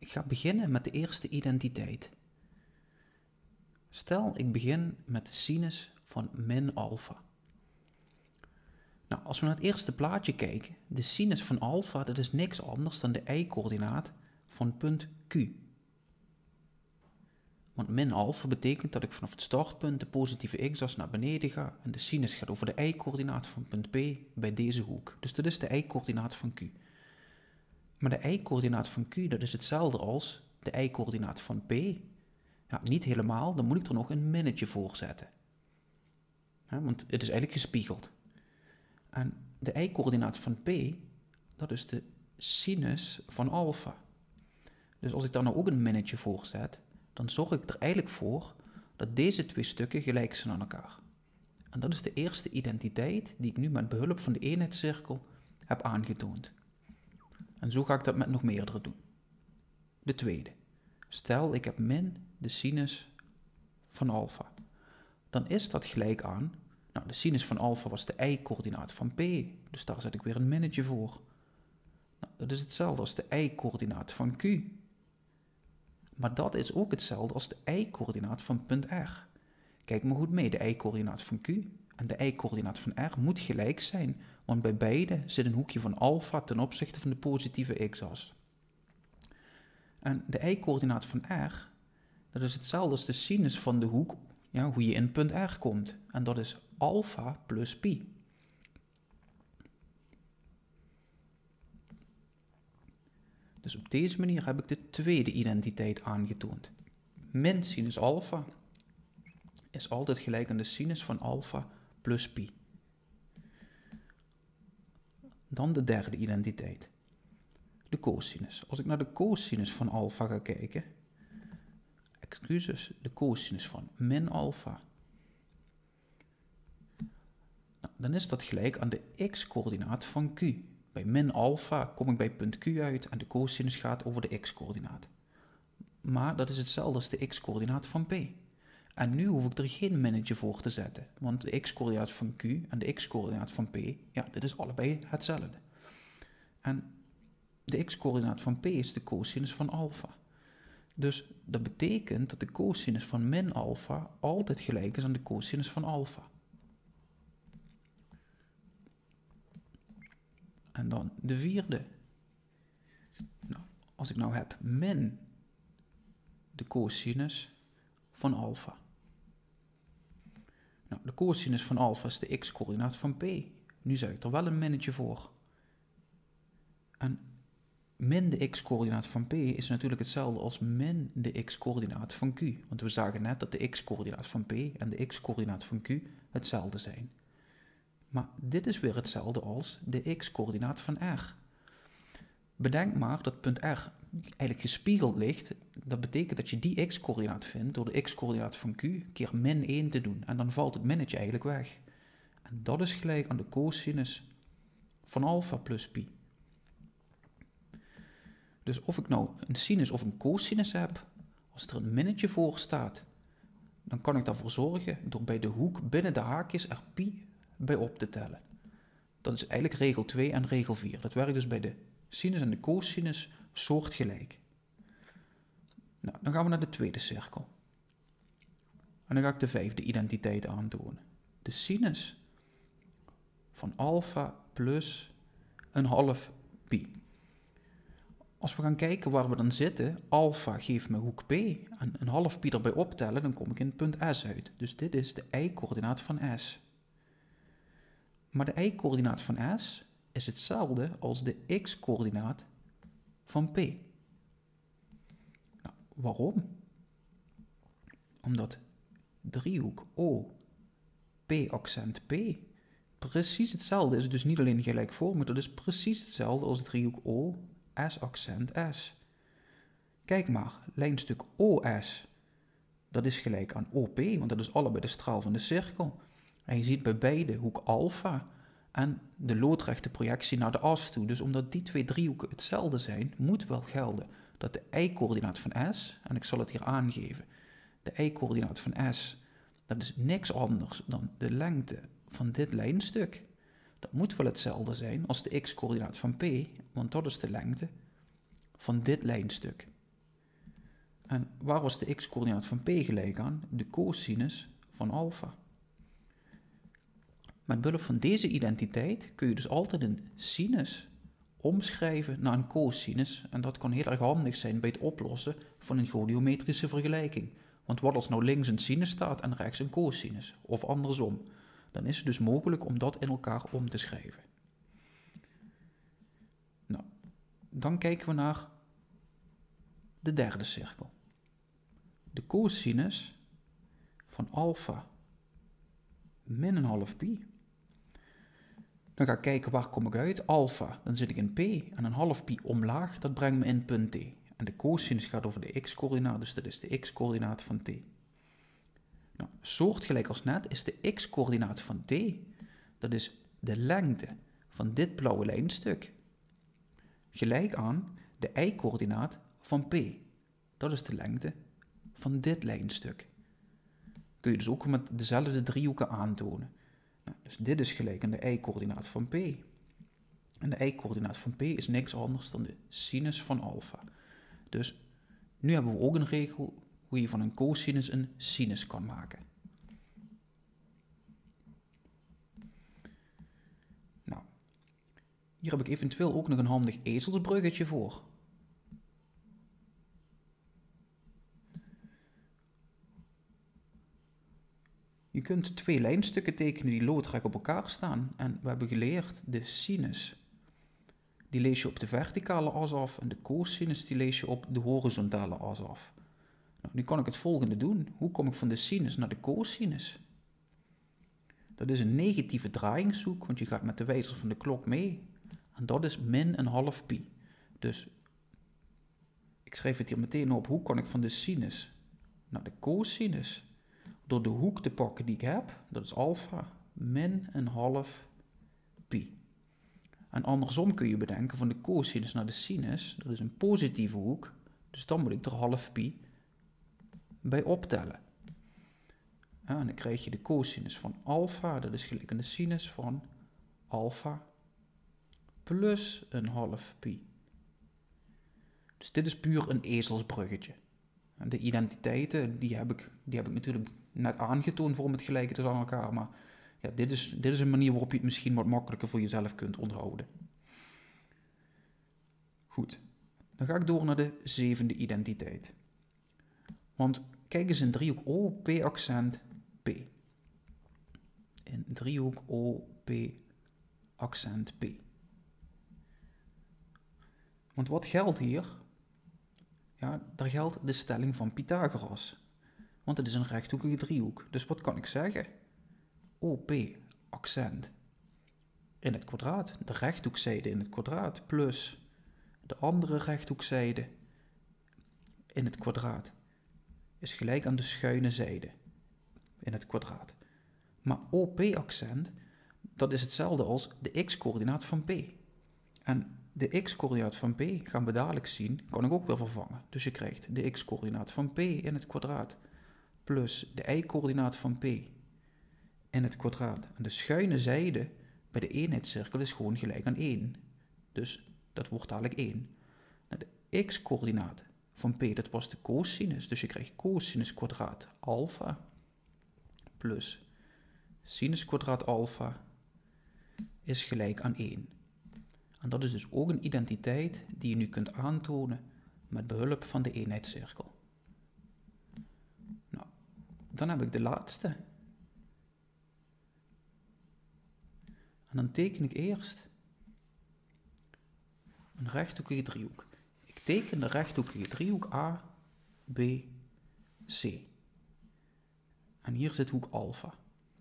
Ik ga beginnen met de eerste identiteit. Stel, ik begin met de sinus van min alfa. Nou, als we naar het eerste plaatje kijken, de sinus van alfa, dat is niks anders dan de y-coördinaat van punt Q. Want min alfa betekent dat ik vanaf het startpunt de positieve x-as naar beneden ga en de sinus gaat over de y-coördinaat van punt P bij deze hoek. Dus dat is de y-coördinaat van Q. Maar de y-coördinaat van Q, dat is hetzelfde als de y-coördinaat van P. Ja, niet helemaal, dan moet ik er nog een minnetje voor zetten. Ja, want het is eigenlijk gespiegeld. En de y-coördinaat van P, dat is de sinus van alfa. Dus als ik daar nou ook een minnetje voor zet, dan zorg ik er eigenlijk voor dat deze twee stukken gelijk zijn aan elkaar. En dat is de eerste identiteit die ik nu met behulp van de eenheidscirkel heb aangetoond. En zo ga ik dat met nog meerdere doen. De tweede. Stel, ik heb min de sinus van alfa. Dan is dat gelijk aan, nou, de sinus van alfa was de y-coördinaat van P, dus daar zet ik weer een minnetje voor. Nou, dat is hetzelfde als de y-coördinaat van Q. Maar dat is ook hetzelfde als de y-coördinaat van punt R. Kijk maar goed mee, de y-coördinaat van Q en de y-coördinaat van R moet gelijk zijn, want bij beide zit een hoekje van alfa ten opzichte van de positieve x-as. En de y-coördinaat van R, dat is hetzelfde als de sinus van de hoek, ja, hoe je in punt R komt. En dat is alfa plus pi. Dus op deze manier heb ik de tweede identiteit aangetoond. Min sinus alfa is altijd gelijk aan de sinus van alfa plus pi. Dan de derde identiteit. De cosinus. Als ik naar de cosinus van alfa ga kijken, de cosinus van min alfa, nou, dan is dat gelijk aan de x-coördinaat van q. Bij min alfa kom ik bij punt q uit en de cosinus gaat over de x-coördinaat. Maar dat is hetzelfde als de x-coördinaat van p. En nu hoef ik er geen minnetje voor te zetten, want de x-coördinaat van q en de x-coördinaat van p, ja, dit is allebei hetzelfde. En de x-coördinaat van p is de cosinus van alfa. Dus dat betekent dat de cosinus van min alfa altijd gelijk is aan de cosinus van alfa. En dan de vierde. Nou, als ik nou heb min de cosinus van alfa. Nou, de cosinus van alfa is de x-coördinaat van p. Nu zet ik er wel een minnetje voor. En min de x-coördinaat van p is natuurlijk hetzelfde als min de x-coördinaat van q. Want we zagen net dat de x-coördinaat van p en de x-coördinaat van q hetzelfde zijn. Maar dit is weer hetzelfde als de x-coördinaat van r. Bedenk maar dat punt r eigenlijk gespiegeld ligt. Dat betekent dat je die x-coördinaat vindt door de x-coördinaat van q keer min 1 te doen. En dan valt het minnetje eigenlijk weg. En dat is gelijk aan de cosinus van alfa plus pi. Dus of ik nou een sinus of een cosinus heb, als er een minnetje voor staat, dan kan ik daarvoor zorgen door bij de hoek binnen de haakjes er pi bij op te tellen. Dat is eigenlijk regel 2 en regel 4. Dat werkt dus bij de sinus en de cosinus soortgelijk. Nou, dan gaan we naar de tweede cirkel. En dan ga ik de vijfde identiteit aantonen. De sinus van alfa plus een half pi. Als we gaan kijken waar we dan zitten, alfa geeft me hoek P en een half pi erbij optellen, dan kom ik in punt S uit. Dus dit is de y-coördinaat van S. Maar de y-coördinaat van S is hetzelfde als de x-coördinaat van P. Nou, waarom? Omdat driehoek O, P-accent P, precies hetzelfde is. Dus niet alleen gelijkvormig, dat is precies hetzelfde als driehoek O, S-accent S. Kijk maar, lijnstuk OS, dat is gelijk aan OP, want dat is allebei de straal van de cirkel. En je ziet bij beide hoek alfa en de loodrechte projectie naar de as toe. Dus omdat die twee driehoeken hetzelfde zijn, moet wel gelden dat de y-coördinaat van S, en ik zal het hier aangeven, de y-coördinaat van S, dat is niks anders dan de lengte van dit lijnstuk. Dat moet wel hetzelfde zijn als de x-coördinaat van P, want dat is de lengte van dit lijnstuk. En waar was de x-coördinaat van p gelijk aan? De cosinus van alpha. Met behulp van deze identiteit kun je dus altijd een sinus omschrijven naar een cosinus. En dat kan heel erg handig zijn bij het oplossen van een goniometrische vergelijking. Want wat als nou links een sinus staat en rechts een cosinus? Of andersom. Dan is het dus mogelijk om dat in elkaar om te schrijven. Nou, dan kijken we naar de derde cirkel. De cosinus van alpha min een half pi. Dan ga ik kijken waar kom ik uit. Alpha, dan zit ik in p en een half pi omlaag, dat brengt me in punt t. En de cosinus gaat over de x-coördinaat, dus dat is de x-coördinaat van t. Nou, soortgelijk als net is de x-coördinaat van t, dat is de lengte van dit blauwe lijnstuk, gelijk aan de y-coördinaat van p. Dat is de lengte van dit lijnstuk. Kun je dus ook met dezelfde driehoeken aantonen. Nou, dus dit is gelijk aan de y-coördinaat van p. En de y-coördinaat van p is niks anders dan de sinus van alpha. Dus nu hebben we ook een regel hoe je van een cosinus een sinus kan maken. Nou, hier heb ik eventueel ook nog een handig ezelsbruggetje voor. Je kunt twee lijnstukken tekenen die loodrecht op elkaar staan. En we hebben geleerd, de sinus, die lees je op de verticale as af. En de cosinus, die lees je op de horizontale as af. Nou, nu kan ik het volgende doen. Hoe kom ik van de sinus naar de cosinus? Dat is een negatieve draaiingshoek, want je gaat met de wijzer van de klok mee. En dat is min een half pi. Dus ik schrijf het hier meteen op. Hoe kan ik van de sinus naar de cosinus? Door de hoek te pakken die ik heb, dat is alpha, min een half pi. En andersom kun je bedenken van de cosinus naar de sinus, dat is een positieve hoek, dus dan moet ik er half pi bij optellen. Ja, en dan krijg je de cosinus van alpha, dat is gelijk aan de sinus van alpha plus een half pi. Dus dit is puur een ezelsbruggetje. En de identiteiten, die heb ik natuurlijk net aangetoond om het gelijk te zijn aan elkaar, maar ja, dit is een manier waarop je het misschien wat makkelijker voor jezelf kunt onthouden. Goed, dan ga ik door naar de zevende identiteit. Want kijk eens in driehoek O, P accent P. In driehoek O, P accent P. Want wat geldt hier? Ja, daar geldt de stelling van Pythagoras. Want het is een rechthoekige driehoek. Dus wat kan ik zeggen? OP, accent, in het kwadraat. De rechthoekzijde in het kwadraat plus de andere rechthoekzijde in het kwadraat is gelijk aan de schuine zijde in het kwadraat. Maar OP-accent, dat is hetzelfde als de x-coördinaat van P. En de x-coördinaat van P gaan we dadelijk zien, kan ik ook weer vervangen. Dus je krijgt de x-coördinaat van P in het kwadraat plus de y-coördinaat van P in het kwadraat. En de schuine zijde bij de eenheidscirkel is gewoon gelijk aan 1. Dus dat wordt dadelijk 1. Nou, de x-coördinaat van P, dat was de cosinus. Dus je krijgt cosinus kwadraat alpha plus sinus kwadraat alpha is gelijk aan 1. En dat is dus ook een identiteit die je nu kunt aantonen met behulp van de eenheidscirkel. Nou, dan heb ik de laatste. En dan teken ik eerst een rechthoekige driehoek. Ik teken de rechthoekige driehoek A, B, C. En hier zit hoek alpha.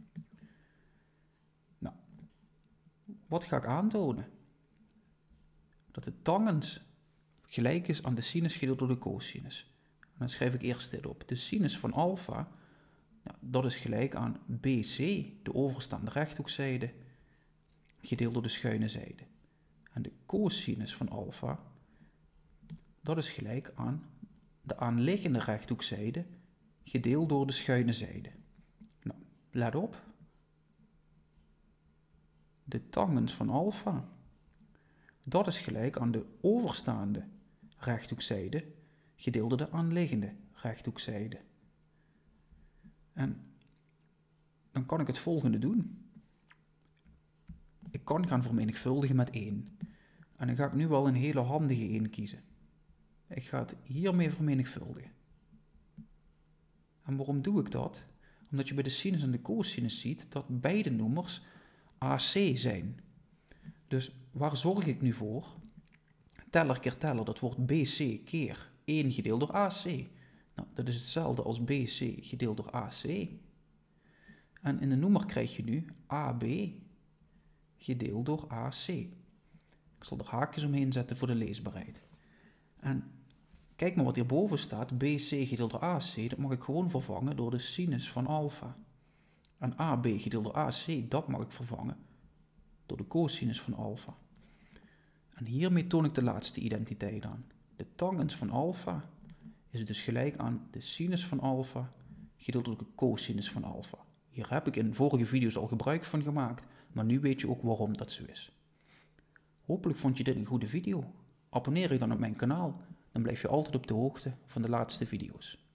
Nou, wat ga ik aantonen? Dat de tangens gelijk is aan de sinus gedeeld door de cosinus. En dan schrijf ik eerst dit op. De sinus van alpha, nou, dat is gelijk aan BC, de overstaande rechthoekzijde, gedeeld door de schuine zijde. En de cosinus van alpha, dat is gelijk aan de aanliggende rechthoekzijde, gedeeld door de schuine zijde. Nou, let op. De tangens van alpha, dat is gelijk aan de overstaande rechthoekzijde, gedeeld door de aanliggende rechthoekzijde. En dan kan ik het volgende doen. Ik kan gaan vermenigvuldigen met 1. En dan ga ik nu wel een hele handige 1 kiezen. Ik ga het hiermee vermenigvuldigen. En waarom doe ik dat? Omdat je bij de sinus en de cosinus ziet dat beide noemers AC zijn. Dus waar zorg ik nu voor? Teller keer teller, dat wordt BC keer 1 gedeeld door AC. Nou, dat is hetzelfde als BC gedeeld door AC. En in de noemer krijg je nu AB gedeeld door AC. Ik zal er haakjes omheen zetten voor de leesbaarheid. En kijk maar wat hierboven staat, BC gedeeld door AC, dat mag ik gewoon vervangen door de sinus van alfa. En AB gedeeld door AC, dat mag ik vervangen door de cosinus van alfa. En hiermee toon ik de laatste identiteit aan. De tangens van alfa is dus gelijk aan de sinus van alfa gedeeld door de cosinus van alfa. Hier heb ik in vorige video's al gebruik van gemaakt, maar nu weet je ook waarom dat zo is. Hopelijk vond je dit een goede video. Abonneer je dan op mijn kanaal, dan blijf je altijd op de hoogte van de laatste video's.